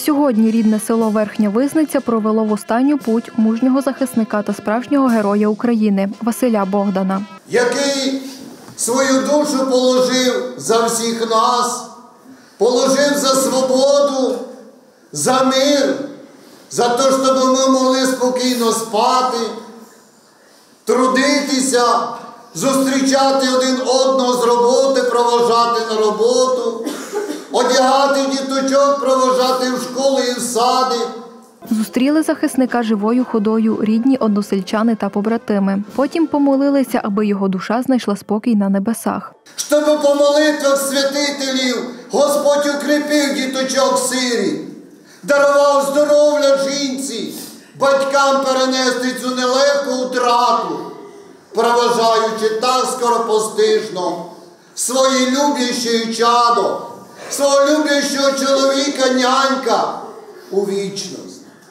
Сьогодні рідне село Верхня Визниця провело в останню путь мужнього захисника та справжнього героя України Василя Богдана. Який свою душу положив за всіх нас, положив за свободу, за мир, за те, щоб ми могли спокійно спати, трудитися, зустрічати один одного з роботи, проводжати на роботу, одягати діточок, проводжати в школу і в сади. Зустріли захисника живою ходою рідні односельчани та побратими. Потім помолилися, аби його душа знайшла спокій на небесах. Щоб по молитвах святителів Господь укріпив діточок сирі, дарував здоров'я жінці, батькам перенести цю нелегку втрату, проважаючи так скоропостижно своє любяще чадо, свого любящого чоловіка, нянька у вічність.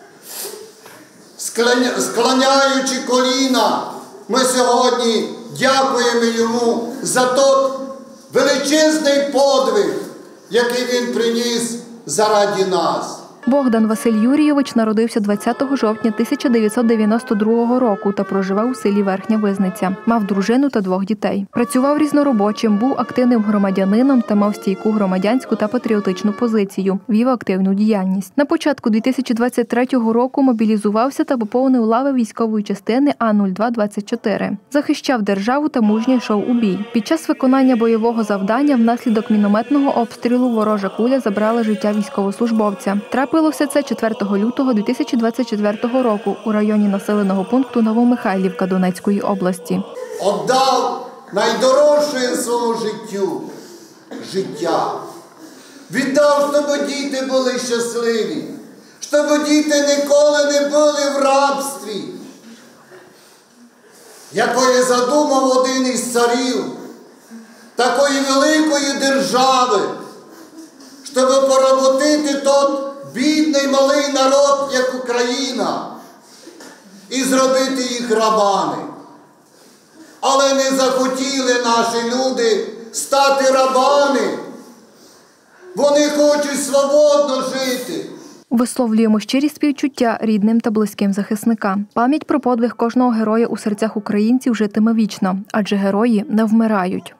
Склоняючи коліна, ми сьогодні дякуємо йому за той величезний подвиг, який він приніс заради нас. Богдан Василь Юрійович народився 20 жовтня 1992 року та проживав у селі Верхня Визниця. Мав дружину та 2 дітей. Працював різноробочим, був активним громадянином та мав стійку громадянську та патріотичну позицію. Вів активну діяльність. На початку 2023 року мобілізувався та поповнив лави військової частини А-02-24. Захищав державу та мужньо йшов у бій. Під час виконання бойового завдання внаслідок мінометного обстрілу ворожа куля забрала життя військовослужбовця. Трапилося це 4 лютого 2024 року у районі населеного пункту Новомихайлівка Донецької області. Отдав найдорожче своєму життю – життя. Віддав, щоб діти були щасливі, щоб діти ніколи не були в рабстві, якої задумав один із царів такої великої держави, щоб поработити тот бідний малий народ, як Україна, і зробити їх рабами. Але не захотіли наші люди стати рабами. Вони хочуть свободно жити. Висловлюємо щирі співчуття рідним та близьким захисника. Пам'ять про подвиг кожного героя у серцях українців житиме вічно, адже герої не вмирають.